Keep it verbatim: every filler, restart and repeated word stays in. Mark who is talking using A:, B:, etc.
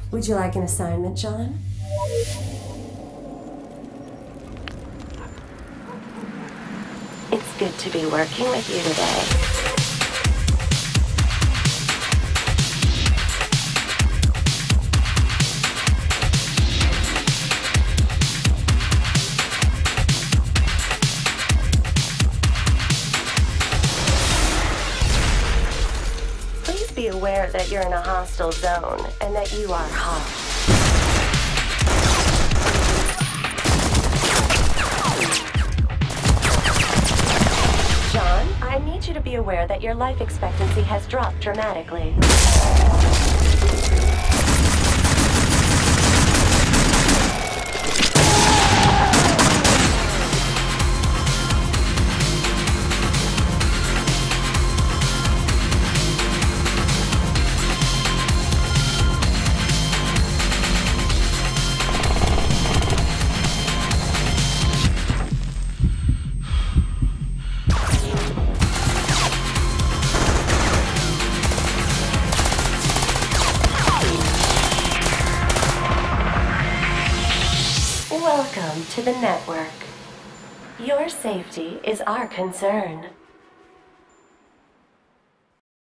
A: Would you like an assignment, John?
B: It's good to be working with you today. Please be aware that you're in a hostile zone and that you are hot. I need you to be aware that your life expectancy has dropped dramatically. Welcome to the network. Your safety is our concern.